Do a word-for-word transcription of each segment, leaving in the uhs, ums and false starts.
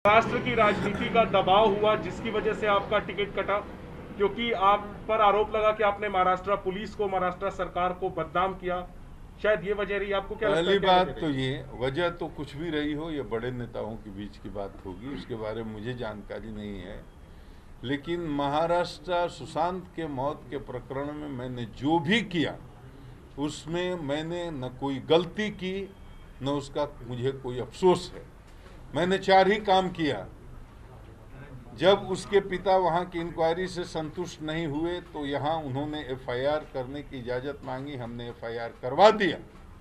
राष्ट्र की राजनीति का दबाव हुआ जिसकी वजह से आपका टिकट कटा, क्योंकि आप पर आरोप लगा कि आपने महाराष्ट्र पुलिस को, महाराष्ट्र सरकार को बदनाम किया। शायद ये वजह रही। आपको क्या लगता पहली है क्या बात वजह तो रही? ये वजह तो कुछ भी रही हो, ये बड़े नेताओं के बीच की बात होगी, उसके बारे में मुझे जानकारी नहीं है। लेकिन महाराष्ट्र सुशांत के मौत के प्रकरण में मैंने जो भी किया उसमें मैंने न कोई गलती की न उसका मुझे कोई अफसोस है। मैंने चार ही काम किया। जब उसके पिता वहाँ की इंक्वायरी से संतुष्ट नहीं हुए तो यहाँ उन्होंने एफ आई आर करने की इजाज़त मांगी, हमने एफ आई आर करवा दिया।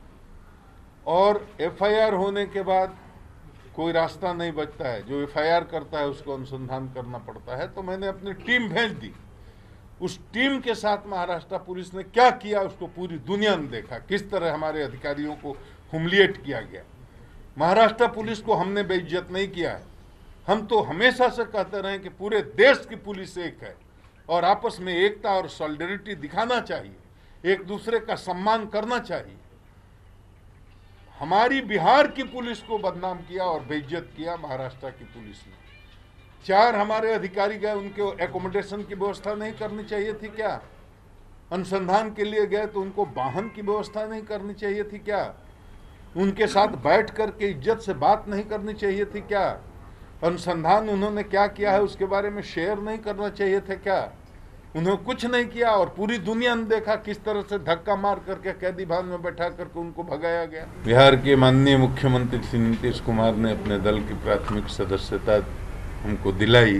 और एफ आई आर होने के बाद कोई रास्ता नहीं बचता है, जो एफ आई आर करता है उसको अनुसंधान करना पड़ता है। तो मैंने अपनी टीम भेज दी। उस टीम के साथ महाराष्ट्र पुलिस ने क्या किया उसको पूरी दुनिया ने देखा, किस तरह हमारे अधिकारियों को हुमिलिएट किया गया। महाराष्ट्र पुलिस को हमने बेइज्जत नहीं किया है। हम तो हमेशा से कहते रहे कि पूरे देश की पुलिस एक है और आपस में एकता और सॉलिडरिटी दिखाना चाहिए, एक दूसरे का सम्मान करना चाहिए। हमारी बिहार की पुलिस को बदनाम किया और बेइज्जत किया महाराष्ट्र की पुलिस ने। चार हमारे अधिकारी गए, उनके एकोमोडेशन की व्यवस्था नहीं करनी चाहिए थी क्या? अनुसंधान के लिए गए तो उनको वाहन की व्यवस्था नहीं करनी चाहिए थी क्या? उनके साथ बैठ कर के इज्जत से बात नहीं करनी चाहिए थी क्या? अनुसंधान उन्होंने क्या किया है उसके बारे में शेयर नहीं करना चाहिए था क्या? उन्होंने कुछ नहीं किया और पूरी दुनिया ने देखा किस तरह से धक्का मार करके कैदी भान में बैठा करके उनको भगाया गया। बिहार के माननीय मुख्यमंत्री श्री नीतीश कुमार ने अपने दल की प्राथमिक सदस्यता हमको दिलाई,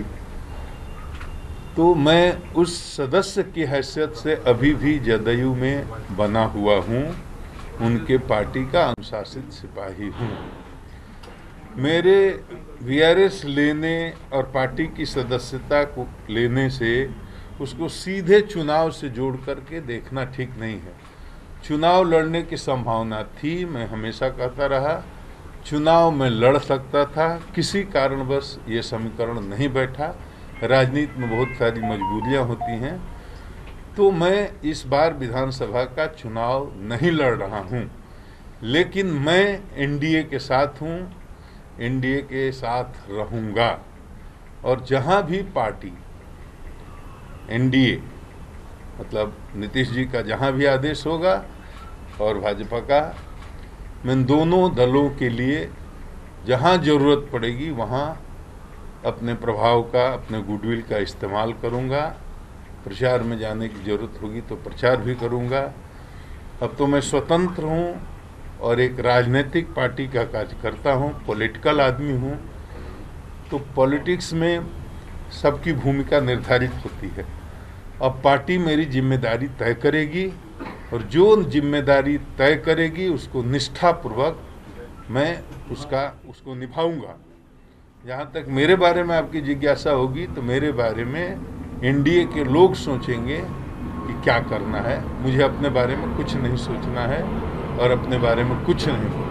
तो मैं उस सदस्य की हैसियत से अभी भी जदयू में बना हुआ हूँ, उनके पार्टी का अनुशासित सिपाही हूँ। मेरे वी आर एस लेने और पार्टी की सदस्यता को लेने से उसको सीधे चुनाव से जोड़ करके देखना ठीक नहीं है। चुनाव लड़ने की संभावना थी, मैं हमेशा कहता रहा चुनाव में लड़ सकता था, किसी कारणवश ये समीकरण नहीं बैठा। राजनीति में बहुत सारी मजबूरियां होती हैं, तो मैं इस बार विधानसभा का चुनाव नहीं लड़ रहा हूं। लेकिन मैं एन डी ए के साथ हूं, एन डी ए के साथ रहूंगा और जहां भी पार्टी एन डी ए मतलब नीतीश जी का जहां भी आदेश होगा और भाजपा का, मैं दोनों दलों के लिए जहां ज़रूरत पड़ेगी वहां अपने प्रभाव का, अपने गुडविल का इस्तेमाल करूंगा। प्रचार में जाने की ज़रूरत होगी तो प्रचार भी करूंगा। अब तो मैं स्वतंत्र हूं और एक राजनीतिक पार्टी का कार्यकर्ता हूं, पॉलिटिकल आदमी हूं। तो पॉलिटिक्स में सबकी भूमिका निर्धारित होती है। अब पार्टी मेरी जिम्मेदारी तय करेगी और जो जिम्मेदारी तय करेगी उसको निष्ठापूर्वक मैं उसका उसको निभाऊंगा। जहाँ तक मेरे बारे में आपकी जिज्ञासा होगी तो मेरे बारे में एन डी ए के लोग सोचेंगे कि क्या करना है। मुझे अपने बारे में कुछ नहीं सोचना है और अपने बारे में कुछ नहीं